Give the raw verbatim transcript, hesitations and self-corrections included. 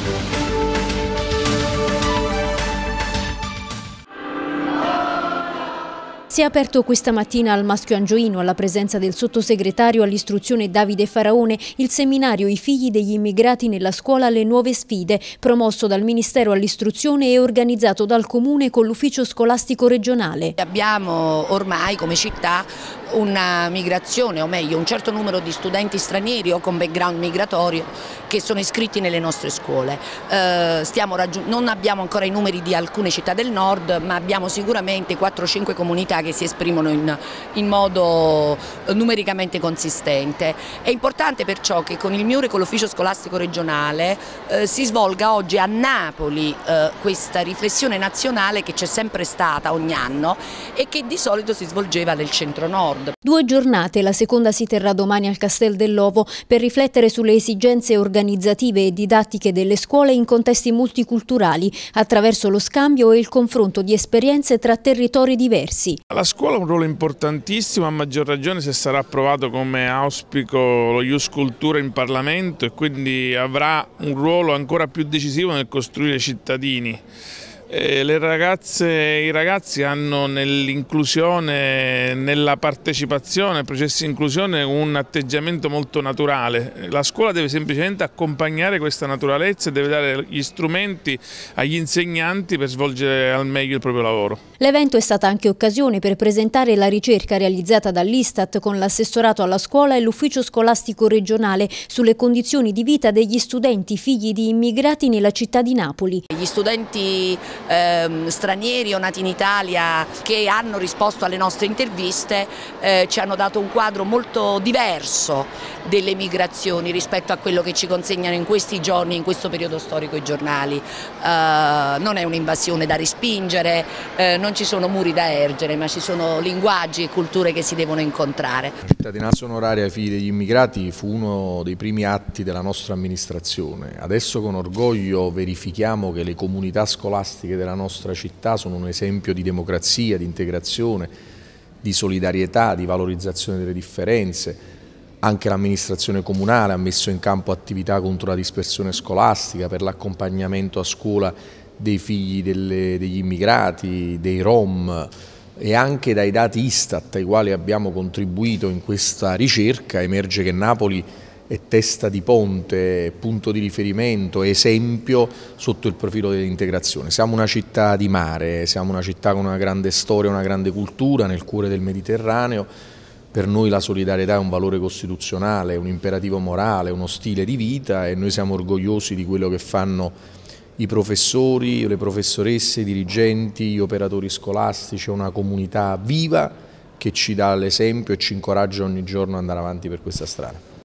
Si è aperto questa mattina al Maschio Angioino, alla presenza del sottosegretario all'istruzione Davide Faraone, il seminario I figli degli immigrati nella scuola Le nuove sfide, promosso dal Ministero all'istruzione e organizzato dal Comune con l'ufficio scolastico regionale. Abbiamo ormai come città una migrazione, o meglio un certo numero di studenti stranieri o con background migratorio che sono iscritti nelle nostre scuole. Eh, stiamo non abbiamo ancora i numeri di alcune città del nord, ma abbiamo sicuramente quattro cinque comunità che si esprimono in, in modo numericamente consistente. È importante perciò che con il M I U R e con l'ufficio scolastico regionale eh, si svolga oggi a Napoli eh, questa riflessione nazionale che c'è sempre stata ogni anno e che di solito si svolgeva nel centro-nord. Due giornate, la seconda si terrà domani al Castel dell'Ovo per riflettere sulle esigenze organizzative e didattiche delle scuole in contesti multiculturali attraverso lo scambio e il confronto di esperienze tra territori diversi. La scuola ha un ruolo importantissimo, a maggior ragione se sarà approvato come auspico lo Ius Cultura in Parlamento, e quindi avrà un ruolo ancora più decisivo nel costruire cittadini. Eh, le ragazze e i ragazzi hanno nell'inclusione, nella partecipazione, ai processi di inclusione un atteggiamento molto naturale. La scuola deve semplicemente accompagnare questa naturalezza e deve dare gli strumenti agli insegnanti per svolgere al meglio il proprio lavoro. L'evento è stata anche occasione per presentare la ricerca realizzata dall'Istat con l'assessorato alla scuola e l'ufficio scolastico regionale sulle condizioni di vita degli studenti figli di immigrati nella città di Napoli. Gli studenti Ehm, stranieri o nati in Italia che hanno risposto alle nostre interviste eh, ci hanno dato un quadro molto diverso delle migrazioni rispetto a quello che ci consegnano in questi giorni, in questo periodo storico i giornali. Eh, non è un'invasione da respingere, eh, non ci sono muri da ergere, ma ci sono linguaggi e culture che si devono incontrare. La cittadinanza onoraria ai figli degli immigrati fu uno dei primi atti della nostra amministrazione. Adesso con orgoglio verifichiamo che le comunità scolastiche della nostra città sono un esempio di democrazia, di integrazione, di solidarietà, di valorizzazione delle differenze. Anche l'amministrazione comunale ha messo in campo attività contro la dispersione scolastica, per l'accompagnamento a scuola dei figli delle, degli immigrati, dei Rom, e anche dai dati Istat ai quali abbiamo contribuito in questa ricerca emerge che Napoli è testa di ponte, punto di riferimento, esempio sotto il profilo dell'integrazione. Siamo una città di mare, siamo una città con una grande storia, una grande cultura nel cuore del Mediterraneo. Per noi la solidarietà è un valore costituzionale, un imperativo morale, uno stile di vita, e noi siamo orgogliosi di quello che fanno i professori, le professoresse, i dirigenti, gli operatori scolastici, una comunità viva che ci dà l'esempio e ci incoraggia ogni giorno ad andare avanti per questa strada.